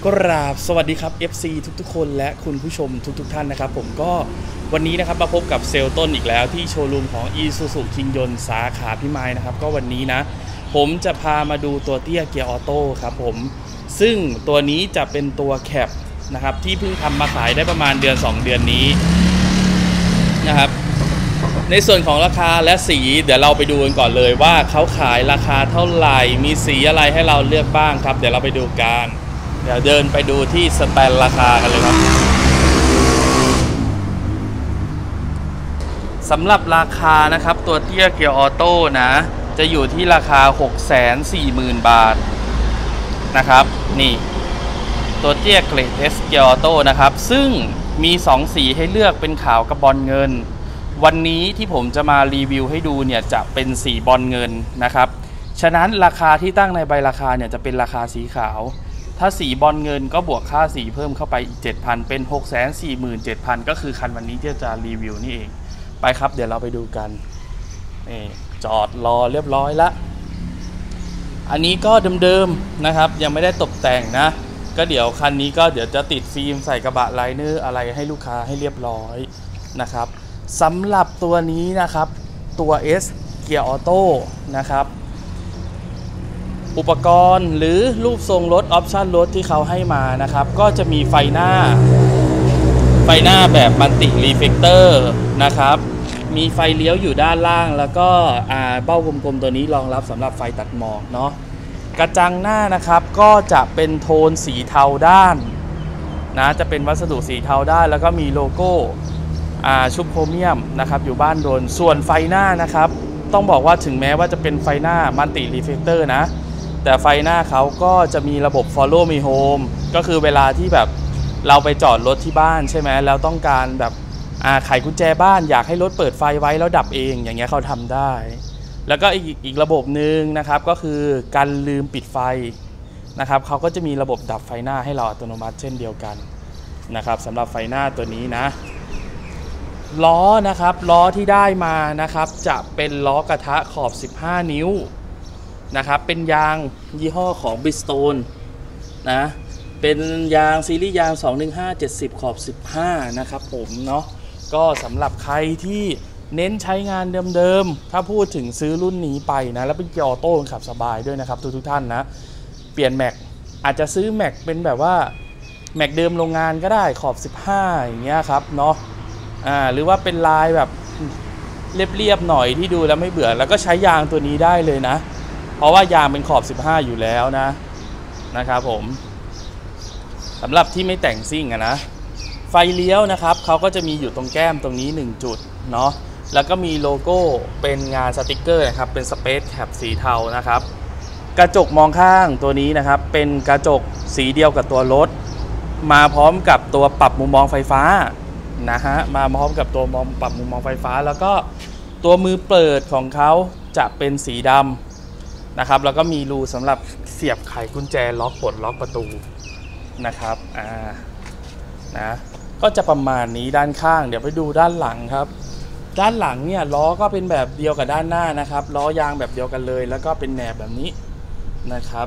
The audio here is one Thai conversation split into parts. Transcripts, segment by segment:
กราบสวัสดีครับ FC ทุกๆคนและคุณผู้ชมทุกท่านนะครับผมก็วันนี้นะครับมาพบกับเซลต้นอีกแล้วที่โชว์รูมของ Isuzu คิงยนต์สาขาพิมายนะครับก็วันนี้นะผมจะพามาดูตัวเตี้ยเกียร์ออโต้ครับผมซึ่งตัวนี้จะเป็นตัวแคปนะครับที่เพิ่งทำมาขายได้ประมาณเดือน2 เดือนนี้นะครับในส่วนของราคาและสีเดี๋ยวเราไปดูกันก่อนเลยว่าเขาขายราคาเท่าไหร่มีสีอะไรให้เราเลือกบ้างครับเดี๋ยวเราไปดูกันเดี๋ยวเดินไปดูที่สแตนราคากันเลยครับสำหรับราคานะครับตัวเตี้ยเกียร์ออโต้นะจะอยู่ที่ราคา 640,000 บาทนะครับนี่ตัวเตี้ยเกรด S เกียร์ออโต้นะครับซึ่งมี2สีให้เลือกเป็นขาวกับบอลเงินวันนี้ที่ผมจะมารีวิวให้ดูเนี่ยจะเป็นสีบอลเงินนะครับฉะนั้นราคาที่ตั้งในใบราคาเนี่ยจะเป็นราคาสีขาวถ้าสีบอลเงินก็บวกค่าสีเพิ่มเข้าไปอีก 7,000 เป็น 647,000 ก็คือคันวันนี้ที่จะรีวิวนี่เองไปครับเดี๋ยวเราไปดูกันนี่จอดรอเรียบร้อยละอันนี้ก็เดิมๆนะครับยังไม่ได้ตกแต่งนะก็เดี๋ยวคันนี้ก็เดี๋ยวจะติดฟิล์มใส่กระบะไลเนอร์อะไรให้ลูกค้าให้เรียบร้อยนะครับสำหรับตัวนี้นะครับตัว S เกียร์ออโต้นะครับอุปกรณ์หรือรูปทรงรถออปชั่นรถที่เขาให้มานะครับก็จะมีไฟหน้าแบบมัลติรีเฟกเตอร์นะครับมีไฟเลี้ยวอยู่ด้านล่างแล้วก็เบ้ากลมๆตัวนี้รองรับสำหรับไฟตัดหมอกเนาะกระจังหน้านะครับก็จะเป็นโทนสีเทาด้านนะจะเป็นวัสดุสีเทาด้านแล้วก็มีโลโก้ชุบโครเมียมนะครับอยู่บ้านโดนส่วนไฟหน้านะครับต้องบอกว่าถึงแม้ว่าจะเป็นไฟหน้ามัลติรีเฟกเตอร์นะแต่ไฟหน้าเขาก็จะมีระบบ Follow Me Home ก็คือเวลาที่แบบเราไปจอดรถที่บ้านใช่ไหมแล้วต้องการแบบไขกุญแจบ้านอยากให้รถเปิดไฟไว้แล้วดับเองอย่างเงี้ยเขาทำได้แล้วก็อีกระบบหนึ่งนะครับก็คือการลืมปิดไฟนะครับเขาก็จะมีระบบดับไฟหน้าให้เราอัตโนมัติเช่นเดียวกันนะครับสำหรับไฟหน้าตัวนี้นะล้อนะครับล้อที่ได้มานะครับจะเป็นล้อกระทะขอบ15 นิ้วนะครับเป็นยางยี่ห้อของ Bridgestone นะเป็นยางซีรีส์ยาง 215/70 ขอบ 15นะครับผมเนาะก็สำหรับใครที่เน้นใช้งานเดิมๆถ้าพูดถึงซื้อรุ่นนี้ไปนะแล้วเป็นเกียร์ออโต้ขับสบายด้วยนะครับทุกท่านนะเปลี่ยนแม็กอาจจะซื้อแม็กเป็นแบบว่าแม็กเดิมโรงงานก็ได้ขอบ15อย่างเงี้ยครับเนาะหรือว่าเป็นลายแบบเรียบๆหน่อยที่ดูแล้วไม่เบื่อแล้วก็ใช้ยางตัวนี้ได้เลยนะเพราะว่ายางเป็นขอบ15อยู่แล้วนะครับผมสำหรับที่ไม่แต่งซิ่งนะไฟเลี้ยวนะครับเขาก็จะมีอยู่ตรงแก้มตรงนี้1 จุดเนาะแล้วก็มีโลโก้เป็นงานสติกเกอร์นะครับเป็นสเปซแคปสีเทานะครับกระจกมองข้างตัวนี้นะครับเป็นกระจกสีเดียวกับตัวรถมาพร้อมกับตัวปรับมุมมองไฟฟ้านะฮะมาพร้อมกับตัวปรับมุมมองไฟฟ้าแล้วก็ตัวมือเปิดของเขาจะเป็นสีดำนะครับแล้วก็มีรูสำหรับเสียบไขกุญแจล็อกปลดล็อกประตูนะครับนะก็จะประมาณนี้ด้านข้างเดี๋ยวไปดูด้านหลังครับด้านหลังเนี่ยล้อก็เป็นแบบเดียวกับด้านหน้านะครับล้อยางแบบเดียวกันเลยแล้วก็เป็นแหนบแบบนี้นะครับ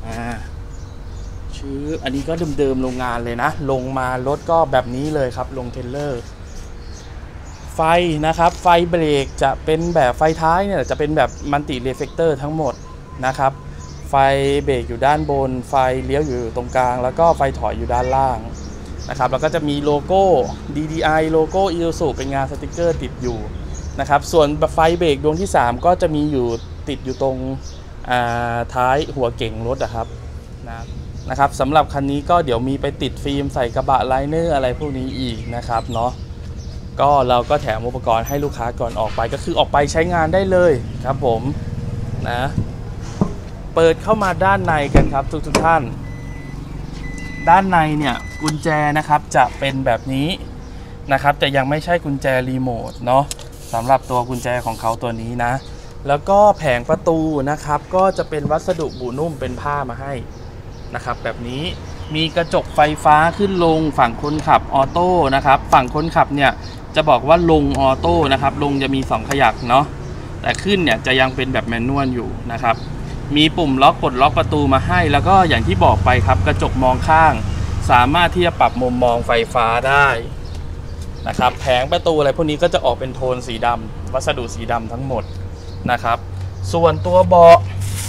อันนี้ก็เดิมๆโรงงานเลยนะลงมารถก็แบบนี้เลยครับลงเทรลเลอร์ไฟนะครับไฟเบรกจะเป็นแบบไฟท้ายเนี่ยจะเป็นแบบมัลติรีเฟกเตอร์ทั้งหมดนะครับไฟเบรกอยู่ด้านบนไฟเลี้ยวอยู่ตรงกลางแล้วก็ไฟถอยอยู่ด้านล่างนะครับแล้วก็จะมีโลโก้ DDI โลโก้ Isuzu เป็นงานสติกเกอร์ติดอยู่นะครับส่วนไฟเบรกดวงที่3ก็จะมีอยู่ติดอยู่ตรงท้ายหัวเก่งรถนะครับสำหรับคันนี้ก็เดี๋ยวมีไปติดฟิล์มใส่กระบะไลเนอร์อะไรพวกนี้อีกนะครับเนาะก็เราก็แถมอุปกรณ์ให้ลูกค้าก่อนออกไปก็คือออกไปใช้งานได้เลยครับผมนะเปิดเข้ามาด้านในกันครับทุกท่านด้านในเนี่ยกุญแจนะครับจะเป็นแบบนี้นะครับแต่ยังไม่ใช่กุญแจรีโมทเนาะสำหรับตัวกุญแจของเขาตัวนี้นะแล้วก็แผงประตูนะครับก็จะเป็นวัสดุบูนุ่มเป็นผ้ามาให้นะครับแบบนี้มีกระจกไฟฟ้าขึ้นลงฝั่งคนขับออโต้นะครับฝั่งคนขับเนี่ยจะบอกว่าลงออโต้นะครับลงจะมี2 ขยักเนาะแต่ขึ้นเนี่ยจะยังเป็นแบบแมนนวลอยู่นะครับมีปุ่มล็อกปลดล็อกประตูมาให้แล้วก็อย่างที่บอกไปครับกระจกมองข้างสามารถที่จะปรับมุมมองไฟฟ้าได้นะครับแผงประตูอะไรพวกนี้ก็จะออกเป็นโทนสีดำวัสดุสีดำทั้งหมดนะครับส่วนตัวเบาะ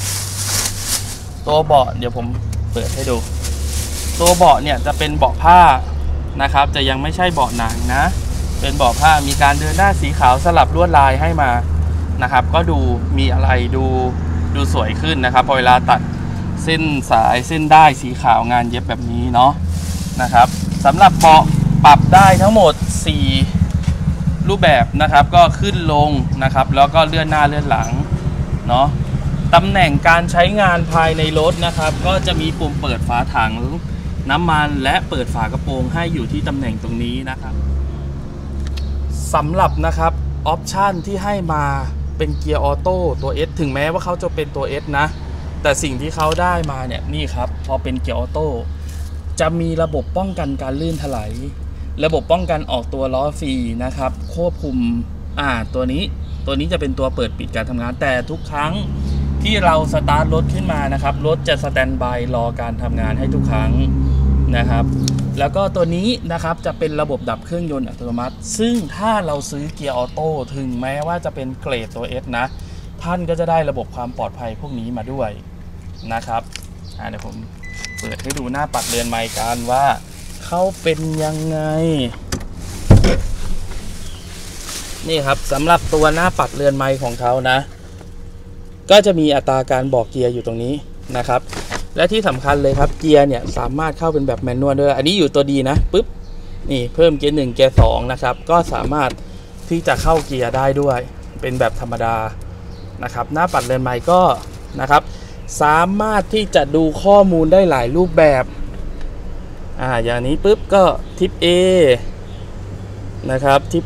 เดี๋ยวผมเปิดให้ดูตัวเบาะเนี่ยจะเป็นเบาะผ้านะครับจะยังไม่ใช่เบาะหนังนะเป็นเบาะผ้ามีการเดินหน้าสีขาวสลับลวดลายให้มานะครับก็ดูมีอะไรดูสวยขึ้นนะครับพอเวลาตัดเส้นสายเส้นได้สีขาวงานเย็บแบบนี้เนาะนะครับสำหรับเบาะปรับได้ทั้งหมด4รูปแบบนะครับก็ขึ้นลงนะครับแล้วก็เลื่อนหน้าเลื่อนหลังเนาะตำแหน่งการใช้งานภายในรถนะครับก็จะมีปุ่มเปิดฝาถังน้ำมันและเปิดฝากระโปรงให้อยู่ที่ตำแหน่งตรงนี้นะครับสำหรับนะครับออปชันที่ให้มาเป็นเกียร์ออโต้ตัว S ถึงแม้ว่าเขาจะเป็นตัว S นะแต่สิ่งที่เขาได้มาเนี่ยนี่ครับพอเป็นเกียร์ออโต้จะมีระบบป้องกันการลื่นถลายระบบป้องกันออกตัวล้อฟรีนะครับควบคุมตัวนี้จะเป็นตัวเปิดปิดการทำงานแต่ทุกครั้งที่เราสตาร์ทรถขึ้นมานะครับรถจะสแตนบายรอการทำงานให้ทุกครั้งนะครับแล้วก็ตัวนี้นะครับจะเป็นระบบดับเครื่องยนต์อัตโนมัติซึ่งถ้าเราซื้อเกียร์ออโต้ถึงแม้ว่าจะเป็นเกรดตัว S นะท่านก็จะได้ระบบความปลอดภัยพวกนี้มาด้วยนะครับเดี๋ยวผมเปิดให้ดูหน้าปัดเรือนไมค์กันว่าเขาเป็นยังไงนี่ครับสำหรับตัวหน้าปัดเรือนไมค์ของเขานะก็จะมีอัตราการบอกเกียร์อยู่ตรงนี้นะครับและที่สำคัญเลยครับเกียร์เนี่ยสามารถเข้าเป็นแบบแมนนวลด้วยอันนี้อยู่ตัวดีนะปุ๊บนี่เพิ่มเกียร์1เกียร์2นะครับก็สามารถที่จะเข้าเกียร์ได้ด้วยเป็นแบบธรรมดานะครับหน้าปัดเรือนไมค์ก็นะครับสามารถที่จะดูข้อมูลได้หลายรูปแบบอย่างนี้ปุ๊บก็ทิป A นะครับทิป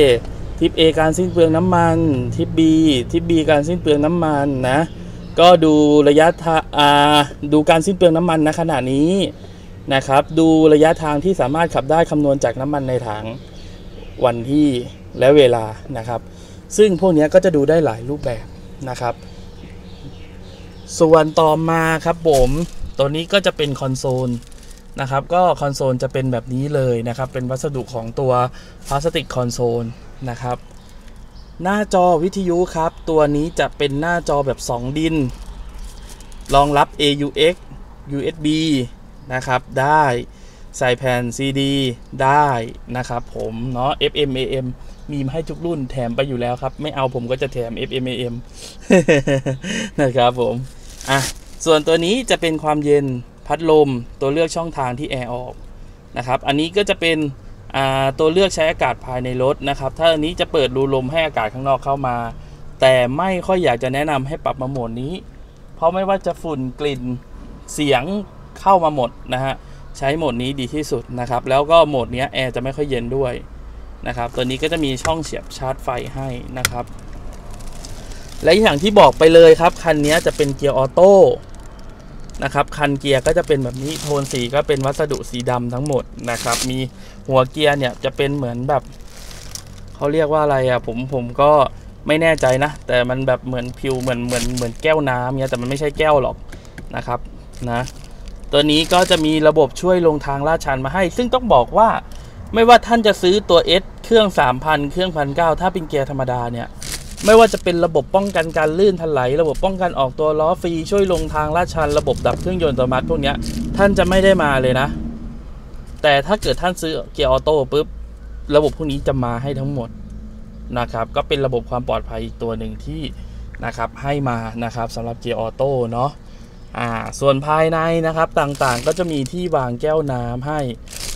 A การสิ้นเปลืองน้ำมันทิป B การสิ้นเปลืองน้ำมันนะก็ดูระยะทางดูการสิ้นเปลืองน้ำมันณขณะนี้นะครับดูระยะทางที่สามารถขับได้คำนวณจากน้ำมันในถังวันที่และเวลานะครับซึ่งพวกนี้ก็จะดูได้หลายรูปแบบนะครับส่วนต่อมาครับผมตัวนี้ก็จะเป็นคอนโซลนะครับก็คอนโซลจะเป็นแบบนี้เลยนะครับเป็นวัสดุของตัวพลาสติกคอนโซลนะครับหน้าจอวิทยุครับตัวนี้จะเป็นหน้าจอแบบ2ดินรองรับ AUX USB นะครับได้ใส่แผ่น CD ได้นะครับผมเนาะ FM AM มีมาให้ทุกรุ่นแถมไปอยู่แล้วครับไม่เอาผมก็จะแถม FM AM นะครับผมส่วนตัวนี้จะเป็นความเย็นพัดลมตัวเลือกช่องทางที่แอร์ออกนะครับอันนี้ก็จะเป็นตัวเลือกใช้อากาศภายในรถนะครับถ้าอันนี้จะเปิดรูลมให้อากาศข้างนอกเข้ามาแต่ไม่ค่อยอยากจะแนะนำให้ปรับมาโหมดนี้เพราะไม่ว่าจะฝุ่นกลิ่นเสียงเข้ามาหมดนะฮะใช้โหมดนี้ดีที่สุดนะครับแล้วก็โหมดนี้แอร์จะไม่ค่อยเย็นด้วยนะครับตัวนี้ก็จะมีช่องเสียบชาร์จไฟให้นะครับและอย่างที่บอกไปเลยครับคันนี้จะเป็นเกียร์ออโต้นะครับคันเกียร์ก็จะเป็นแบบนี้โทนสีก็เป็นวัสดุสีดำทั้งหมดนะครับมีหัวเกียร์เนี่ยจะเป็นเหมือนแบบเขาเรียกว่าอะไรผมก็ไม่แน่ใจนะแต่มันแบบเหมือนผิวเหมือนแก้วน้ำเนี่ยแต่มันไม่ใช่แก้วหรอกนะครับนะตัวนี้ก็จะมีระบบช่วยลงทางลาดชันมาให้ซึ่งต้องบอกว่าไม่ว่าท่านจะซื้อตัว S เครื่อง 3,000 เครื่อง 1,900 ถ้าเป็นเกียร์ธรรมดาเนี่ยไม่ว่าจะเป็นระบบป้องกันการลื่นถลายระบบป้องกันออกตัวล้อฟรีช่วยลงทางลาดชันระบบดับเครื่องยนต์อัตโนมัติพวกนี้ท่านจะไม่ได้มาเลยนะแต่ถ้าเกิดท่านซื้อเกียร์ออโต้ปุ๊บระบบพวกนี้จะมาให้ทั้งหมดนะครับก็เป็นระบบความปลอดภัยอีกตัวหนึ่งที่นะครับให้มานะครับสำหรับเกียร์ออโต้เนาะส่วนภายในนะครับต่างๆก็จะมีที่วางแก้วน้ำให้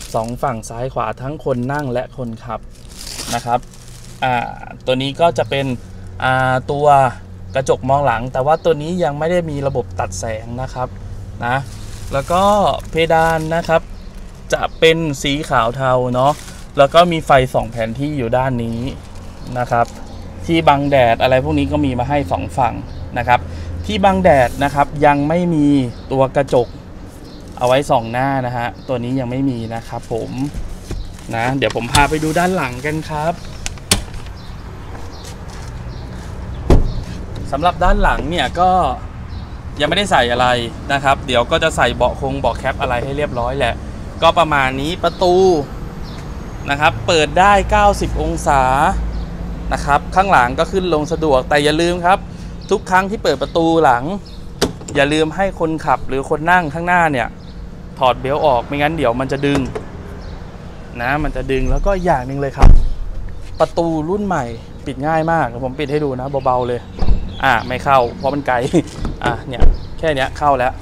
2ฝั่งซ้ายขวาทั้งคนนั่งและคนขับนะครับตัวนี้ก็จะเป็นตัวกระจกมองหลังแต่ว่าตัวนี้ยังไม่ได้มีระบบตัดแสงนะครับนะแล้วก็เพดานนะครับจะเป็นสีขาวเทาเนาะแล้วก็มีไฟ2แผนที่อยู่ด้านนี้นะครับที่บังแดดอะไรพวกนี้ก็มีมาให้2ฝั่งนะครับที่บังแดดนะครับยังไม่มีตัวกระจกเอาไว้ส่องหน้านะฮะตัวนี้ยังไม่มีนะครับผมนะเดี๋ยวผมพาไปดูด้านหลังกันครับสำหรับด้านหลังเนี่ยก็ยังไม่ได้ใส่อะไรนะครับเดี๋ยวก็จะใส่เบาะแคปอะไรให้เรียบร้อยแหละก็ประมาณนี้ประตูนะครับเปิดได้90องศานะครับข้างหลังก็ขึ้นลงสะดวกแต่อย่าลืมครับทุกครั้งที่เปิดประตูหลังอย่าลืมให้คนขับหรือคนนั่งข้างหน้าเนี่ยถอดเบลต์ออกไม่งั้นเดี๋ยวมันจะดึงนะมันจะดึงแล้วก็อย่างหนึ่งเลยครับประตูรุ่นใหม่ปิดง่ายมากผมปิดให้ดูนะเบาๆเลยไม่เข้าเพราะมันไกลเนี่ยแค่เนี้ยเข้าแล้ว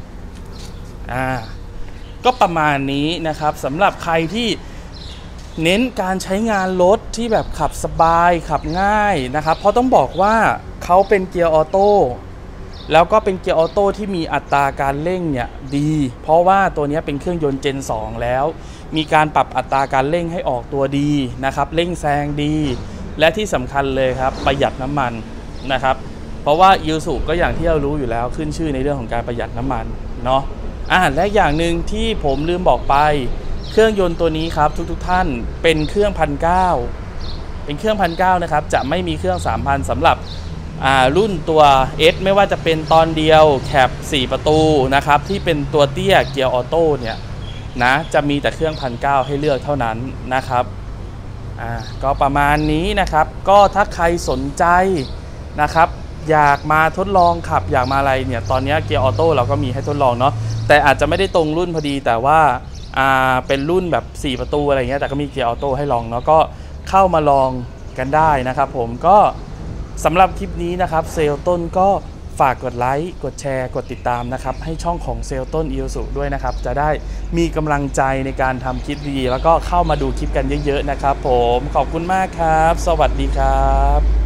ก็ประมาณนี้นะครับสำหรับใครที่เน้นการใช้งานรถที่แบบขับสบายขับง่ายนะครับเพราะต้องบอกว่าเขาเป็นเกียร์ออโต้แล้วก็เป็นเกียร์ออโต้ที่มีอัตราการเร่งเนี่ยดีเพราะว่าตัวนี้เป็นเครื่องยนต์ Gen 2 แล้วมีการปรับอัตราการเร่งให้ออกตัวดีนะครับเร่งแซงดีและที่สำคัญเลยครับประหยัดน้ำมันนะครับเพราะว่าอิลสุก็อย่างที่เรารู้อยู่แล้วขึ้นชื่อในเรื่องของการประหยัดน้ำมันเนาะและอย่างหนึ่งที่ผมลืมบอกไปเครื่องยนต์ตัวนี้ครับทุกท่านเป็นเครื่อง1,900เป็นเครื่อง1,900นะครับจะไม่มีเครื่อง 3,000 สำหรับรุ่นตัว S ไม่ว่าจะเป็นตอนเดียวแคป4ประตูนะครับที่เป็นตัวเตี้ยเกียร์ออโต้เนี่ยนะจะมีแต่เครื่อง1,900ให้เลือกเท่านั้นนะครับก็ประมาณนี้นะครับก็ถ้าใครสนใจนะครับอยากมาทดลองขับอยากมาอะไรเนี่ยตอนนี้เกียร์ออโต้เราก็มีให้ทดลองเนาะแต่อาจจะไม่ได้ตรงรุ่นพอดีแต่ว่าเป็นรุ่นแบบ4ประตูอะไรเงี้ยแต่ก็มีเกียร์ออโต้ให้ลองเนาะก็เข้ามาลองกันได้นะครับผมก็สำหรับคลิปนี้นะครับเซลต้นก็ฝากกดไลค์กดแชร์กดติดตามนะครับให้ช่องของเซลต้นอิลสุด้วยนะครับจะได้มีกำลังใจในการทำคลิปดีแล้วก็เข้ามาดูคลิปกันเยอะๆนะครับผมขอบคุณมากครับสวัสดีครับ